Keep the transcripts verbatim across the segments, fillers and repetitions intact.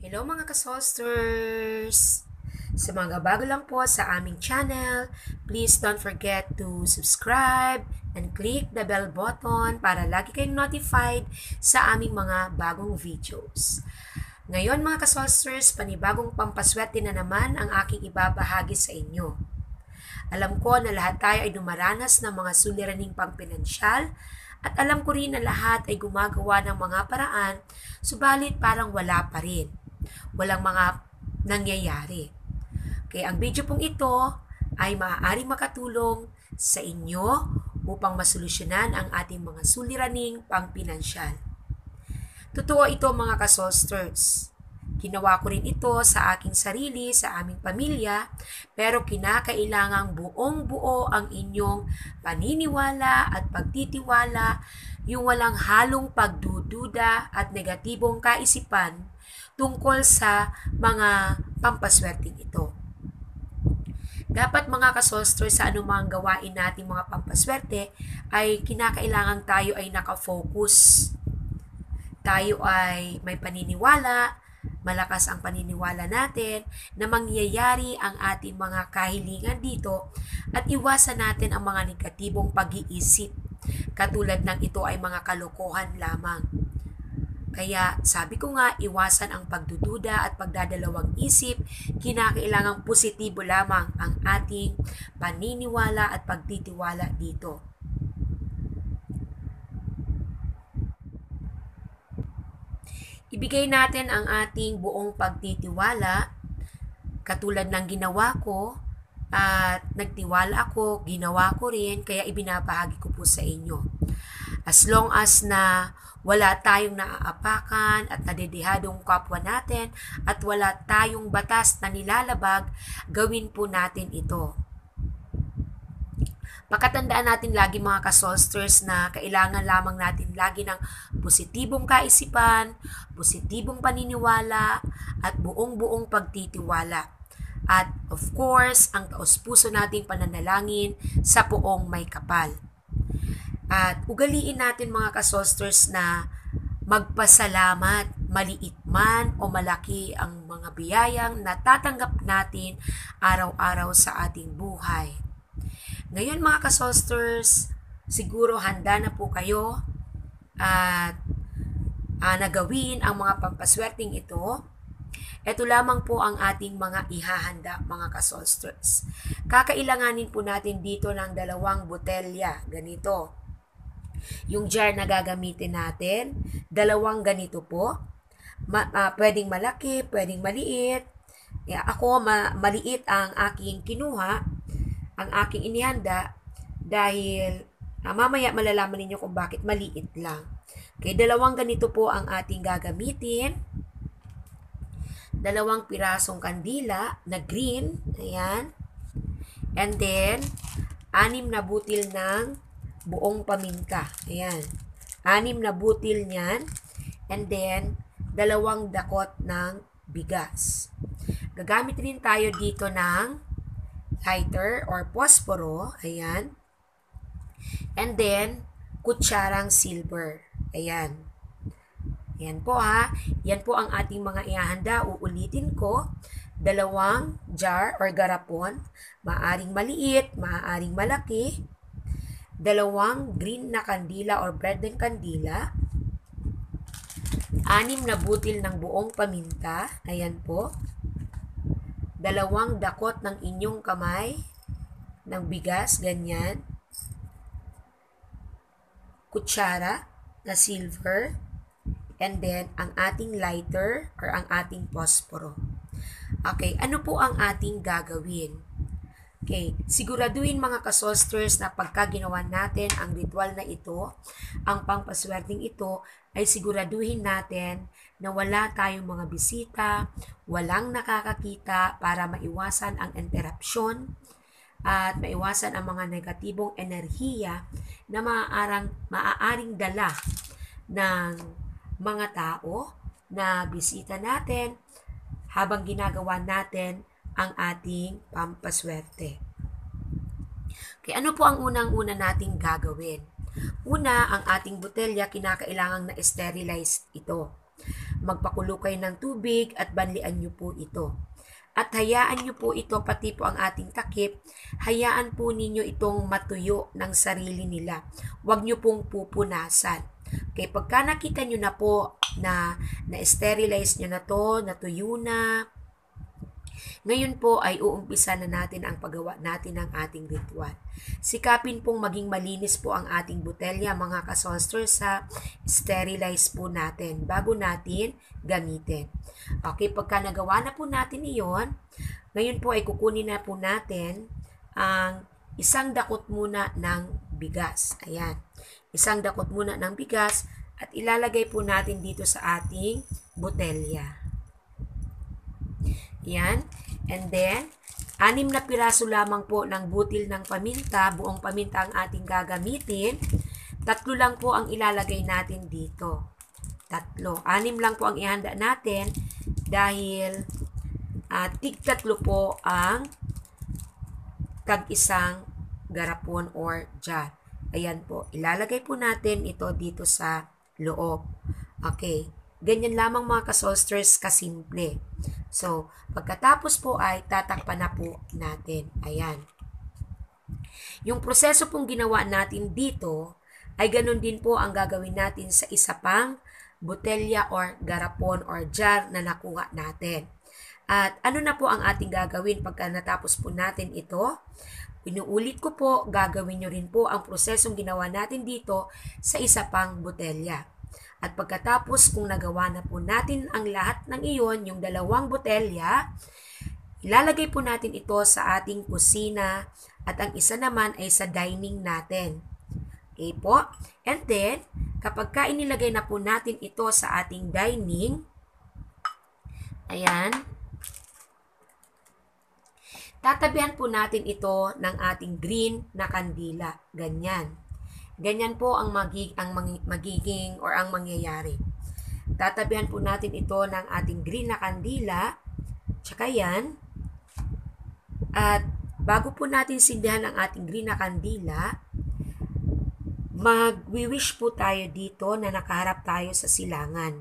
Hello mga ka-Soulsters! Sa mga bago lang po sa aming channel, please don't forget to subscribe and click the bell button para lagi kayong notified sa aming mga bagong videos. Ngayon mga ka-Soulsters, panibagong pampaswerte na naman ang aking ibabahagi sa inyo. Alam ko na lahat tayo ay dumaranas ng mga suliraning pangpinansyal at alam ko rin na lahat ay gumagawa ng mga paraan, subalit parang wala pa rin. Walang mga nangyayari. Kaya ang video pong ito ay maaaring makatulong sa inyo upang masolusyonan ang ating mga suliraning pangpinansyal. Totoo ito mga ka-Soulsters. Ginawa ko rin ito sa aking sarili, sa aming pamilya, pero kinakailangang buong buo ang inyong paniniwala at pagtitiwala, yung walang halong pagdududa at negatibong kaisipan tungkol sa mga pampaswerteng ito. Dapat mga ka-Soulsters, sa anumang gawain natin mga pampaswerte ay kinakailangan tayo ay nakafocus. Tayo ay may paniniwala, malakas ang paniniwala natin na mangyayari ang ating mga kahilingan dito at iwasan natin ang mga negatibong pag-iisip katulad ng ito ay mga kalokohan lamang. Kaya sabi ko nga, iwasan ang pagdududa at pagdadalawang isip, kinakailangang positibo lamang ang ating paniniwala at pagtitiwala dito. Ibigay natin ang ating buong pagtitiwala, katulad ng ginawa ko, at nagtiwala ako, ginawa ko rin, kaya ibinabahagi ko po sa inyo. As long as na wala tayong naaapakan at nadedehadong kapwa natin at wala tayong batas na nilalabag, gawin po natin ito. Pakatandaan natin lagi mga ka-Soulsters na kailangan lamang natin lagi ng positibong kaisipan, positibong paniniwala, at buong-buong pagtitiwala. At of course, ang taos-puso nating pananalangin sa Poong May Kapal. At ugaliin natin mga ka-Soulsters na magpasalamat, maliit man o malaki ang mga biyayang natatanggap natin araw-araw sa ating buhay. Ngayon mga ka-Soulsters, siguro handa na po kayo at uh, nagawin ang mga pampaswerteng ito. Ito lamang po ang ating mga ihahanda mga ka-Soulsters. Kakailanganin po natin dito ng dalawang botelya, ganito. Yung jar na gagamitin natin, dalawang ganito po. Ma uh, pwedeng malaki, pwedeng maliit. Yeah, ako, ma maliit ang aking kinuha, ang aking inihanda, dahil uh, mamaya malalaman ninyo kung bakit maliit lang. Okay, dalawang ganito po ang ating gagamitin. Dalawang pirasong kandila na green, ayan. And then, anim na butil ng buong paminta. Ayan. Anim na butil niyan. And then, dalawang dakot ng bigas. Gagamit rin tayo dito ng lighter or posporo. Ayan. And then, kutsarang silver. Ayan. Ayan po ha. Yan po ang ating mga ihahanda. Uulitin ko. Dalawang jar or garapon. Maaring maliit, maaring malaki. Dalawang green na kandila or bread and kandila. Anim na butil ng buong paminta. Ayan po. Dalawang dakot ng inyong kamay ng bigas, ganyan. Kutsara na silver. And then, ang ating lighter or ang ating posporo. Okay, ano po ang ating gagawin? Okay, siguraduhin mga ka-Soulsters na pagka ginawa natin ang ritual na ito, ang pangpaswerteng ito, ay siguraduhin natin na wala tayong mga bisita, walang nakakakita para maiwasan ang interruption at maiwasan ang mga negatibong enerhiya na maaaring, maaaring dala ng mga tao na bisita natin habang ginagawa natin ang ating pampaswerte. Okay, ano po ang unang-una nating gagawin? Una, ang ating botelya, kinakailangang na-sterilize ito. magpakulo kayo ng tubig at banlian nyo po ito. At hayaan nyo po ito, pati po ang ating takip, hayaan po ninyo itong matuyo ng sarili nila. Huwag nyo pong pupunasan. Okay, pagka nakita nyo na po na na-sterilize nyo na to, natuyo na, ngayon po ay uumpisa na natin ang paggawa natin ng ating ritual. Sikapin pong maging malinis po ang ating botelya, mga kasolster, sa sterilize po natin bago natin gamitin. Okay, pagka nagawa na po natin iyon, ngayon po ay kukunin na po natin ang isang dakot muna ng bigas. Ayan, isang dakot muna ng bigas at ilalagay po natin dito sa ating botelya. Ayan. And then, anim na piraso lamang po ng butil ng paminta, buong paminta ang ating gagamitin. Tatlo lang po ang ilalagay natin dito. Tatlo. Anim lang po ang ihanda natin dahil uh, tig tatlo po ang tag-isang garapon or jar. Ayan po. Ilalagay po natin ito dito sa loob. Okay. Ganyan lamang mga kasolsters kasimple. So, pagkatapos po ay tatakpan na po natin. Ayan. Yung proseso pong ginawa natin dito ay ganun din po ang gagawin natin sa isa pang botelya or garapon or jar na nakuha natin. At ano na po ang ating gagawin pagka natapos po natin ito? Inuulit ko po, gagawin nyo rin po ang prosesong ginawa natin dito sa isa pang botelya. At pagkatapos kung nagawa na po natin ang lahat ng iyon, yung dalawang botelya, ilalagay po natin ito sa ating kusina at ang isa naman ay sa dining natin. Okay po? And then, kapag ka inilagay na po natin ito sa ating dining, ayan, tatabihan po natin ito ng ating green na kandila. Ganyan. Ganyan po ang, magig ang magiging or ang mangyayari. Tatabihan po natin ito ng ating green na kandila. Tsaka yan. At bago po natin sindihan ang ating green na kandila, mag-wish po tayo dito na nakaharap tayo sa silangan.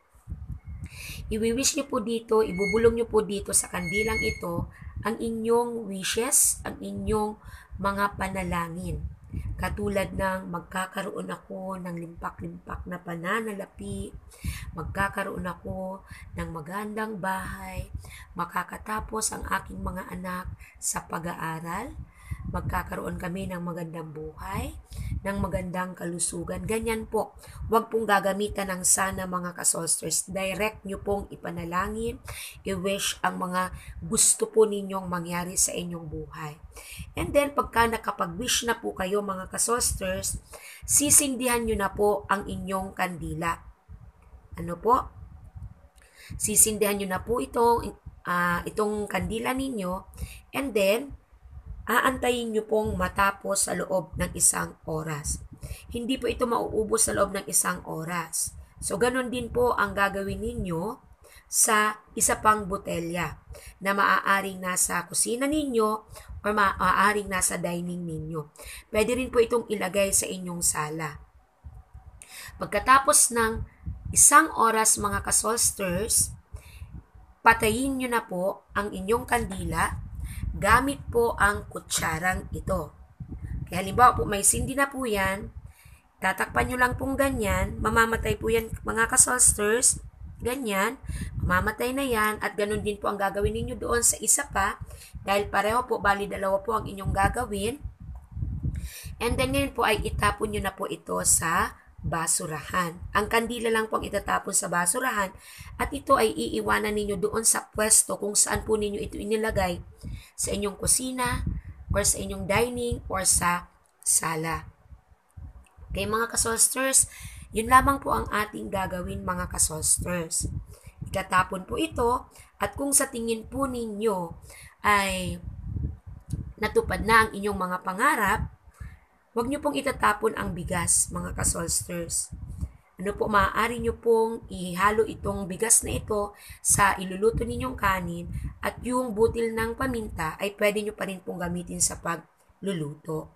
I-wish nyo po dito, ibubulong nyo po dito sa kandilang ito ang inyong wishes, ang inyong mga panalangin. Katulad ng magkakaroon ako ng limpak-limpak na pananalapi, magkakaroon ako ng magandang bahay, makakatapos ang aking mga anak sa pag-aaral, magkakaroon kami ng magandang buhay, ng magandang kalusugan. Ganyan po. Huwag pong gagamitan ng sana mga kasolsters. Direct nyo pong ipanalangin, i-wish ang mga gusto po ninyong mangyari sa inyong buhay. And then, pagka nakapag-wish na po kayo mga kasolsters, sisindihan nyo na po ang inyong kandila. Ano po? Sisindihan nyo na po itong, uh, itong kandila ninyo. And then, aantayin nyo pong matapos sa loob ng isang oras. Hindi po ito mauubos sa loob ng isang oras. So, ganun din po ang gagawin ninyo sa isa pang botelya na maaaring nasa kusina ninyo o maaaring nasa dining ninyo. Pwede rin po itong ilagay sa inyong sala. Pagkatapos ng isang oras mga kasolsters, patayin nyo na po ang inyong kandila gamit po ang kutsarang ito. Kaya halimbawa po may sindi na po yan, tatakpan nyo lang pong ganyan, mamamatay po yan mga kasolsters, ganyan, mamamatay na yan at ganun din po ang gagawin ninyo doon sa isa pa dahil pareho po, bali dalawa po ang inyong gagawin. And then ngayon po ay itapon nyo na po ito sa basurahan. Ang kandila lang po ang itatapon sa basurahan at ito ay iiwanan ninyo doon sa pwesto kung saan po ninyo ito inilagay, sa inyong kusina or sa inyong dining or sa sala. Okay mga kasolsters, yun lamang po ang ating gagawin mga kasolsters. Itatapon po ito at kung sa tingin po ninyo ay natupad na ang inyong mga pangarap, huwag nyo pong itatapon ang bigas, mga kasolsters. Ano po, maaari nyo pong ihalo itong bigas na ito sa iluluto ninyong kanin at yung butil ng paminta ay pwede nyo pa rin pong gamitin sa pagluluto.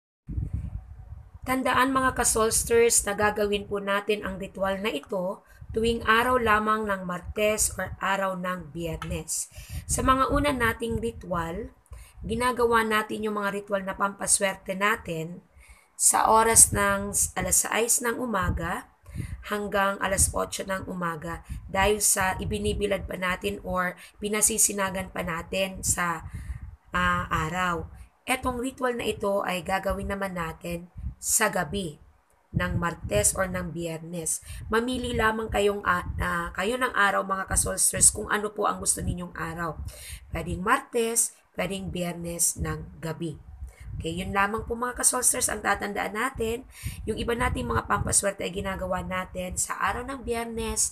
Tandaan mga kasolsters na gagawin po natin ang ritual na ito tuwing araw lamang ng Martes or araw ng Biyernes. Sa mga una nating ritual, ginagawa natin yung mga ritual na pampaswerte natin sa oras ng alas sais ng umaga hanggang alas otso ng umaga dahil sa ibinibilad pa natin or pinasisinagan pa natin sa uh, araw. Etong ritual na ito ay gagawin naman natin sa gabi ng Martes or ng Biyernes. Mamili lamang kayong uh, uh, kayo ng araw mga kasolsters kung ano po ang gusto ninyong araw. Pwedeng Martes, pwedeng Biyernes ng gabi. Okay, yun lamang po mga kasolsters ang tatandaan natin. Yung iba nating mga pampaswerte ay ginagawa natin sa araw ng Biyernes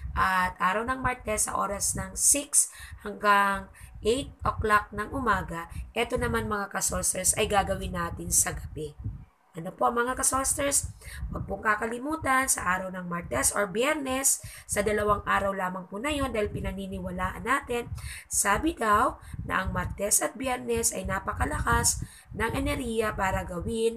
at araw ng Martes sa oras ng six hanggang eight o'clock ng umaga. Ito naman mga kasolsters ay gagawin natin sa gabi. Ano po mga kasolsters? Huwag pong kakalimutan sa araw ng Martes or Biyernes, sa dalawang araw lamang po na yun dahil pinaniniwalaan natin, sabi daw na ang Martes at Biyernes ay napakalakas ng enerhiya para gawin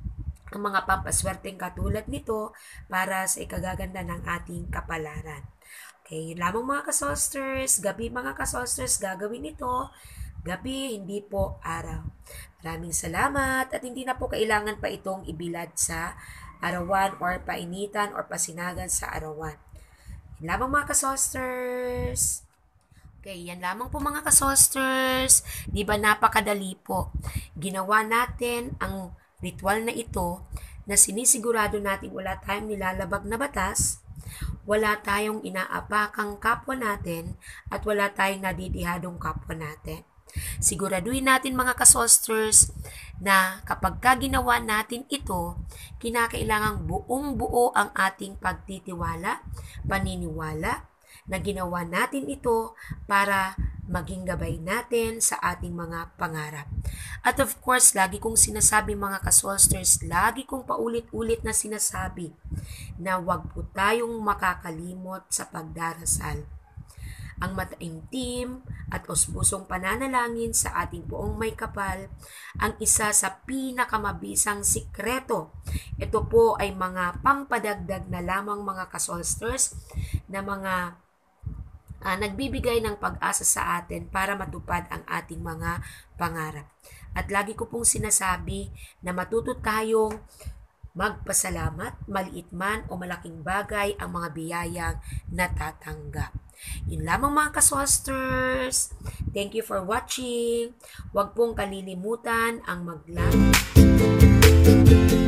ang mga pampaswerteng katulad nito para sa ikagaganda ng ating kapalaran. Okay, yun lamang mga kasolsters. Gabi mga kasolsters, gagawin ito. Gabi, hindi po araw. Maraming salamat at hindi na po kailangan pa itong ibilad sa arawan or painitan or pasinagan sa arawan. Yan lamang mga kasolsters. Okay, yan lamang po mga kasolsters. Di ba napakadali po? Ginawa natin ang ritual na ito na sinisigurado natin wala tayong nilalabag na batas, wala tayong inaapakang kapwa natin, at wala tayong nadidihadong kapwa natin. Siguraduhin natin mga kasolsters na kapag ka ginawa natin ito, kinakailangang buong buo ang ating pagtitiwala, paniniwala na ginawa natin ito para maging gabay natin sa ating mga pangarap. At of course, lagi kong sinasabi mga kasolsters, lagi kong paulit-ulit na sinasabi na huwag po tayong makakalimot sa pagdarasal. Ang mataimtim at usbusong pananalangin sa ating buong may kapal ang isa sa pinakamabisang sikreto. Ito po ay mga pampadagdag na lamang mga kasolsters na mga uh, nagbibigay ng pag-asa sa atin para matupad ang ating mga pangarap. At lagi ko pong sinasabi na matuto tayong magpasalamat, maliit man o malaking bagay ang mga biyayang natatanggap. Yun lamang mga kasolsters. Thank you for watching. Huwag pong kalilimutan ang mag-like.